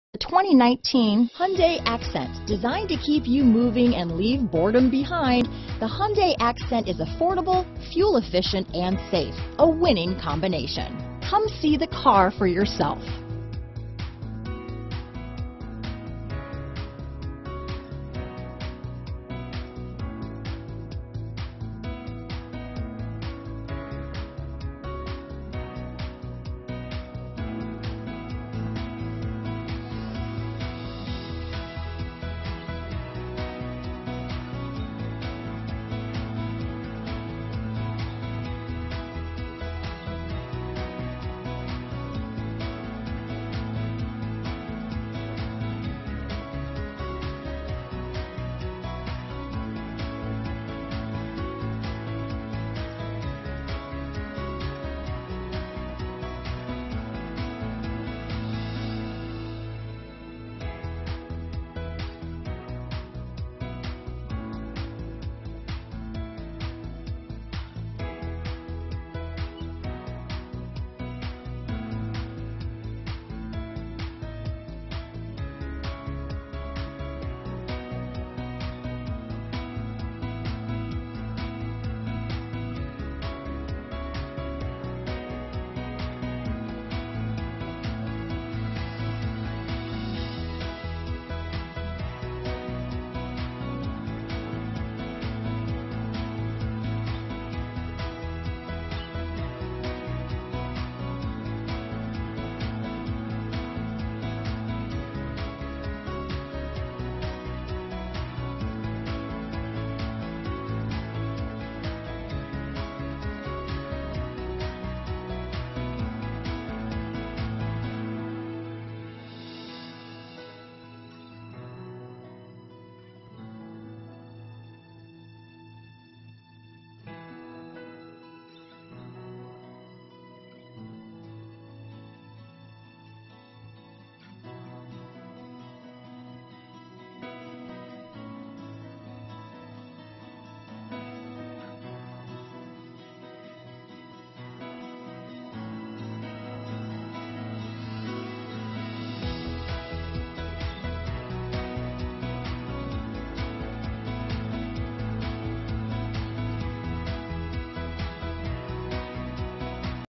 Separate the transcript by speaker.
Speaker 1: The 2019 Hyundai Accent, designed to keep you moving and leave boredom behind, the Hyundai Accent is affordable, fuel efficient, and safe, a winning combination. Come see the car for yourself.